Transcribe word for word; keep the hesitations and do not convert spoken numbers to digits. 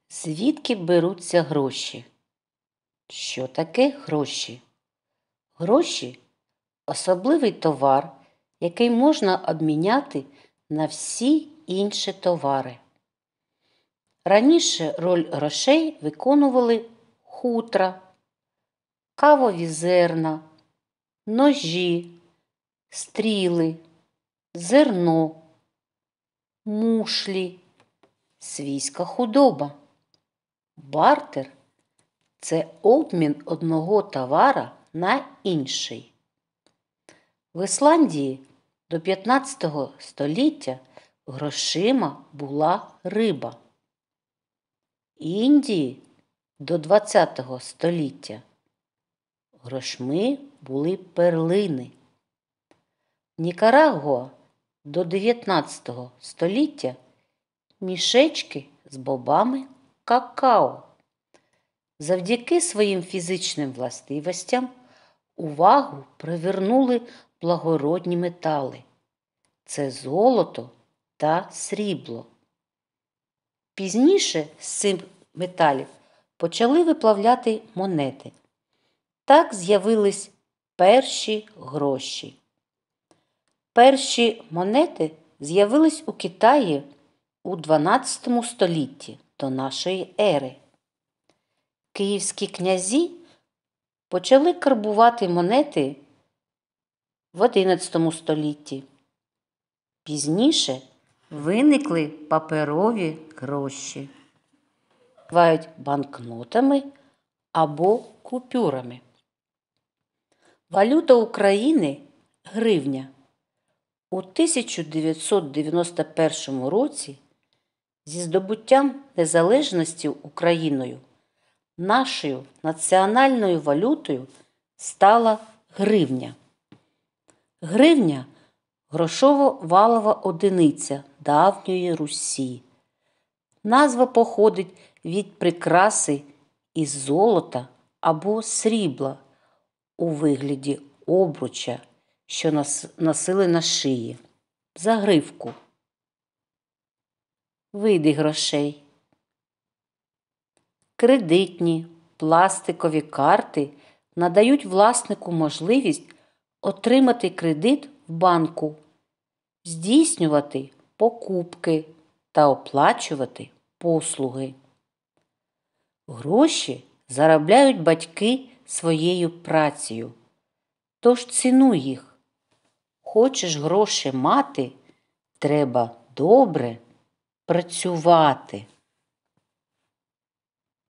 Звідки беруться гроші? Що таке гроші? Гроші – особливий товар, який можна обміняти на всі інші товари. Раніше роль грошей виконували хутра, кавові зерна, ножі, стріли, зерно, мушлі, свійська худоба. Бартер – це обмін одного товара на інший. В Ісландії до п'ятнадцятого століття грошима була риба. Індії до двадцятого століття грошми були перлини. Нікарагуа до дев'ятнадцятого століття мішечки з бобами какао. Завдяки своїм фізичним властивостям увагу привернули благородні метали – це золото та срібло. Пізніше з цих металів почали виплавляти монети. Так з'явились перші гроші. Перші монети з'явились у Китаї у дванадцятому столітті до нашої ери. Київські князі почали карбувати монети в одинадцятому столітті. Пізніше виникли паперові гроші. Бувають банкнотами або купюрами. Валюта України – гривня. У тисяча дев'ятсот дев'яносто першому році зі здобуттям незалежності Україною нашою національною валютою стала гривня. Гривня – грошово-валова одиниця давньої Русі. Назва походить від прикраси із золота або срібла у вигляді обруча, що носили на шиї, загривку. Види грошей. Кредитні, пластикові карти надають власнику можливість отримати кредит в банку, здійснювати покупки та оплачувати послуги. Гроші заробляють батьки своєю працею, тож цінуй їх. Хочеш гроші мати, треба добре працювати.